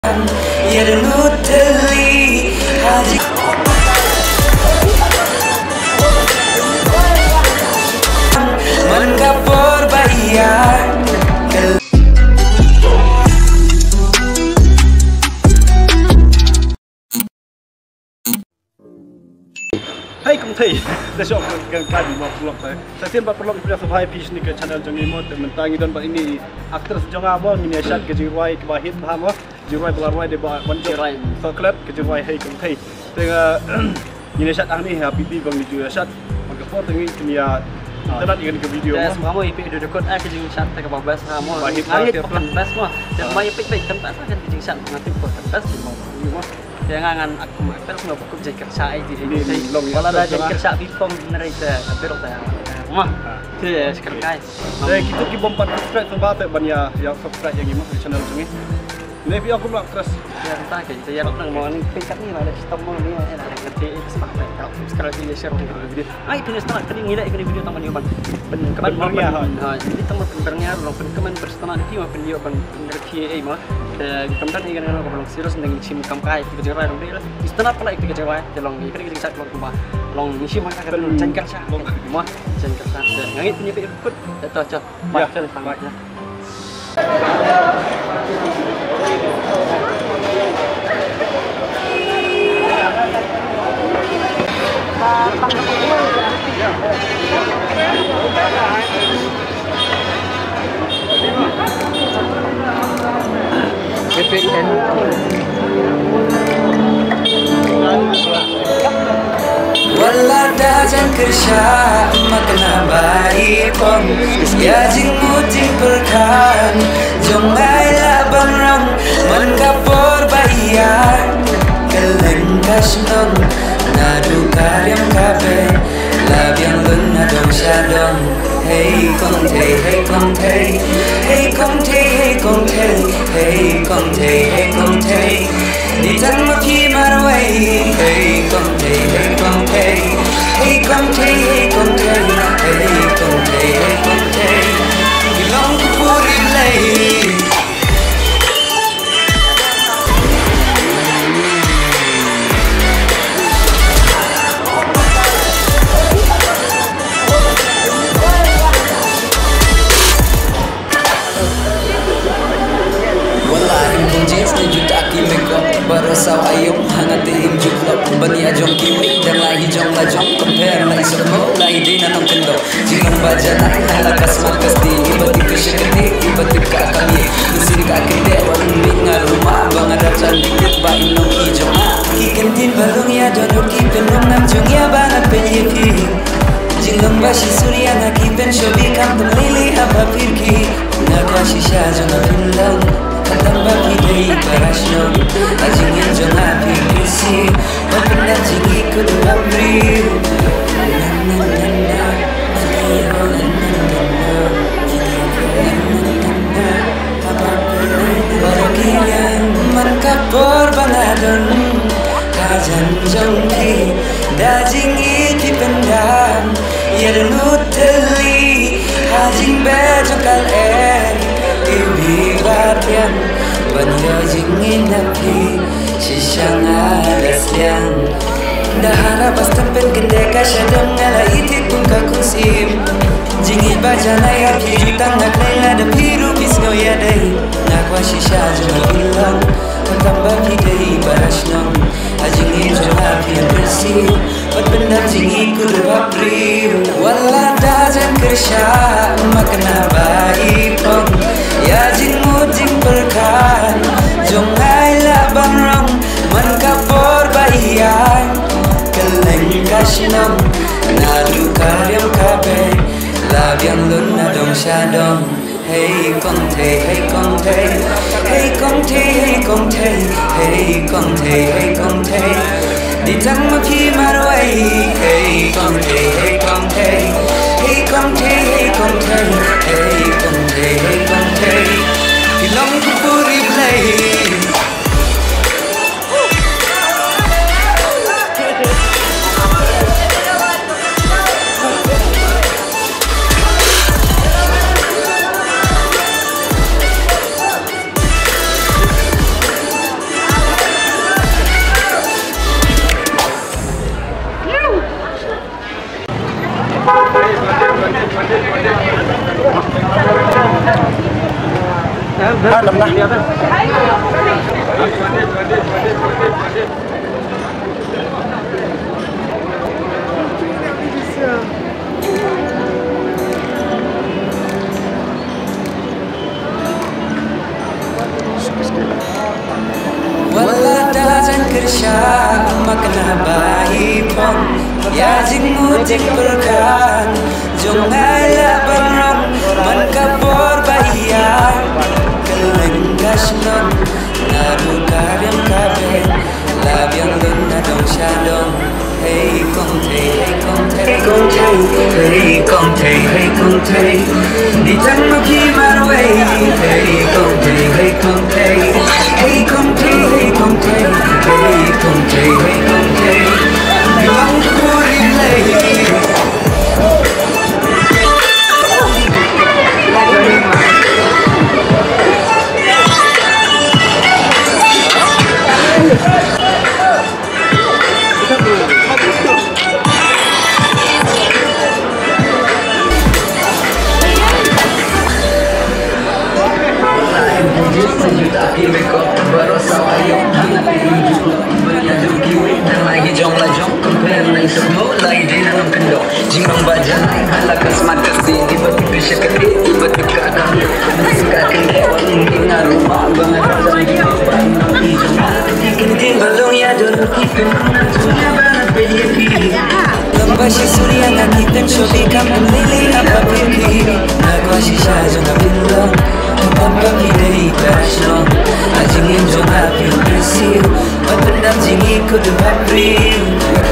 Hai kamu thầy, dah siap kan di vlog saya. Saya siap vlog itu sampai pitch ni ke channel jangan imut mentang dan ini aktris jangan abang ini asyad ke jirai ke bahit paham ah, jirai belarwai de banjir so klub ke jirai hai kamu thầy. Tengah ini asyad ni happy bang di jirai asyad. Maka foto ni ya ternak dengan ke video. Yes, kamu ipik duduk kot ke jirai asyad ke babas kamu. Bahit kan bas mah. Dan mai ipik kan tak kan jirai asyad nanti kot bas di mau. Jangan aku makan semua buku jadi kerja aja di sini. Kalau ada jadi kerja bifom nerita, tapi rota mah. Itu sekarang. Jadi kita kibom 4 subscribe sebab banyak yang subscribe yang imut di channel ini. Ini video aku nak terus. Ya entah kayak saya nak mau ni pikat ni ada sistem ni ada kerja seperti kalau subscribe ini share video. Ai punya setengah kali ngira ikut video taman yoban. Kemen jadi taman pendengar orang kemen bersetengah itu apa video ban ngerti mah. Kemudian ini kan kalau serius dengan sim kamkai kita jalan orang dia setengah pula kita jalan jalan ini kita bisa keluar rumah long isi maka akan jengkel sah rumah jengkel sah yang itu punya ikut cocok baca tanggalnya VPN Wala dajan kerja makna baik pom ya jing muting perkan jong ai laban rong man kapor bayan keleng kasnon nadu karyam kabe labiang lun nadong syadong hey kong te hey kong te hey kong te hey kong te hey kong te hey kong te di tan ma ki marway hey kong te hey kong te hey kong te hey kong te hey kong te hey kong te bilong ku puri lay Barasaw ayong hangat diim juklop Bani ajong kiwi dan lahi jong lajong Compare na isok mo, lahi di na ng kendo Jinong baja na halakas makas di Ibatip ka siya kati, ibatip ka kami Lusin ka kinde, walang ming nga rumah Bang adap sa dikit ba inong ijong Kikantin balong ya don hoki penong nam jong ya bangat penyepi Jinong bashi surya nga kipen shobi kam temlili haba pirki Nagwashi siya jong apilang Tambah pilih parasyon Ajingin jangan pilih Pernah jingi kudu abri Baragian Mankapor bangadon Kajan jongki Dajingi kipendam Yadun uteli Hajing bejokal Ibi batian Banyo jingin napi Sisang alas liang Dahara pas tempen kendeka syadam ngala itik pun kakusim Jingi bajana ya kijutang ngaklela da piru pisngo ya day Nakwa shisha juma bilang Kantamba pidai barasnong Ajingi juma pian bersih Pat bendam jingi kudu apri Wala dajan kersya Makna baik pong Ya jing muting perkan Jong ai laban rong Man kapor bayan Keleng kasnong Nadu karyam kabe Labiang lun nadong syadong Hey kong te, hey kong te Hey kong te, hey kong te Hey kong te, hey kong te Di tang maki marway Hey kong te, hey kong te Hey kong te, hey kong te Hey kong te, hey kong te Ilong ku puri play lah. Wala dajan kersha makna bahi pon ya jing mutik berkan jongai la barang man kabor bahia keleng gasnon naru karyam kabe labyang luna dong shalom hey kong te hey kong te hey kong te hey kong te hey kong te di tang no ki marway hey kong te hey kong te hey kong te hey kong te hey kong te hey kong te bilang ku relay Lambashi surya ngani tem shobi kam lili apa pergi nagwashi shajo na bilong tambah bidai pasno ajingin jona pil bersil pendam jingi kudu april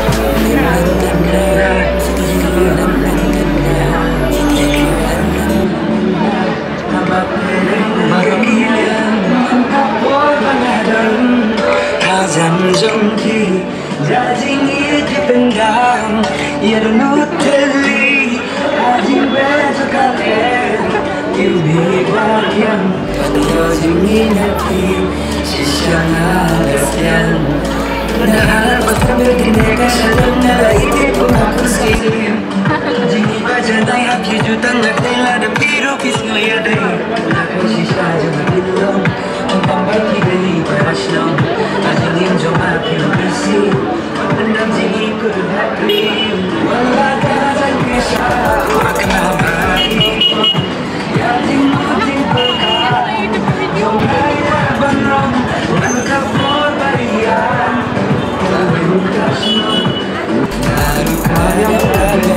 Jajing itu pendam, ia nuteli, jajing besok kalian, ibu bagian, pada jingin hati, sisang alasian. Padahal bertemu di negara salam nala itu pun aku sendiri. Jingin baca dai hati juta nak dela dan biru pisngo ya dai. Aku sisa jangan bilang, tambah kiri berasno, jingin joma pil bersih. Pendam jingi kudu hati wala dajan kisha makna baik ya jimutin berkat jombai banram nangka por barian kawin kasnon naru karyam kabe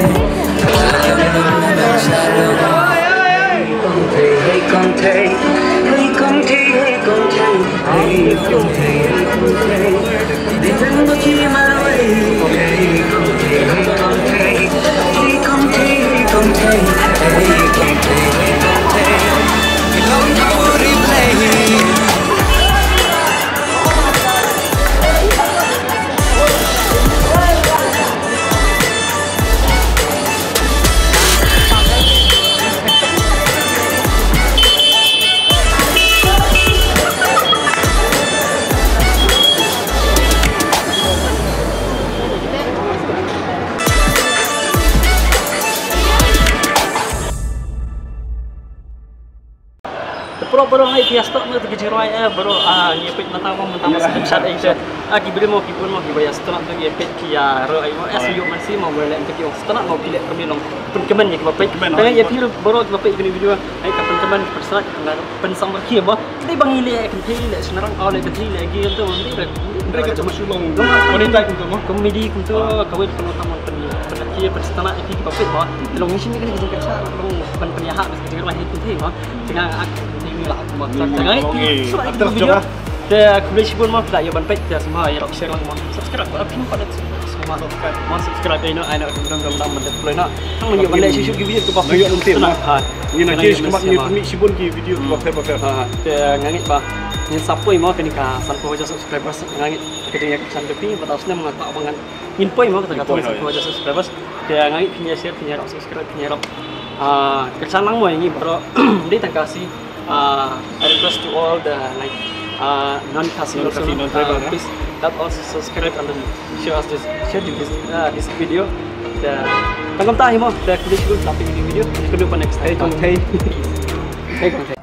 hey konte hey konte hey konte hey konte hey konte ditengok kima Bro hai biasa tak nak kerja roy bro ni pek mata sedap sat aja beri mau kibun mau kibaya setelah tu pek kia roy mau yuk masih mau boleh untuk yang setelah mau pilih kami long pun kemen ya kibapek tapi ya pilih bro kibapek ini video ai kapan kemen persalat pensang berkia bah kita bang ile kerja ile sekarang awal kerja lagi untuk mereka cuma sulung wanita itu mah komedi itu kawin penutama penakir persetanah itu kibapek bah long ni sini kan kerja kerja long penyahat kerja roy itu mah dengan lah terus juga dia kuliah pun mau tak ya ban pek semua ya share lang mau subscribe buat pin pada semua subscribe ini anak dong boleh nak kamu juga boleh share video tu apa video nanti ini nanti sekarang ni kami sibun di video tu apa dia ngangit bah ni siapa mau kena sampai wajah subscribers ngangit kerja kesan tapi batasnya mengata abangan info mau kata sampai wajah subscribers dia ngangit punya share punya subscribe punya kesan lang mau ini bro dia tak kasih I request to all the non-casino driver, please that also subscribe and then share this video. Tangkap tahi mo, the kuliah tapi video. Kedua next time. Hey.